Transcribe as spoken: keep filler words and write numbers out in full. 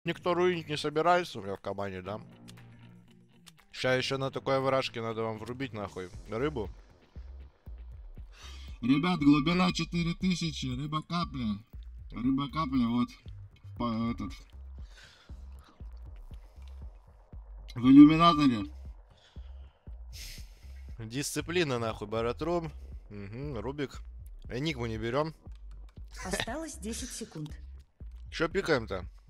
Никто руинить не собирается у меня в команде, да? Сейчас еще на такой вражке надо вам врубить нахуй рыбу. Ребят, глубина четыре тысячи, рыба капля. Рыба капля, вот, по, этот, в иллюминаторе. Дисциплина нахуй, баратрум. Угу, Рубик. Энигму не берем. Осталось десять секунд. Че пикаем-то?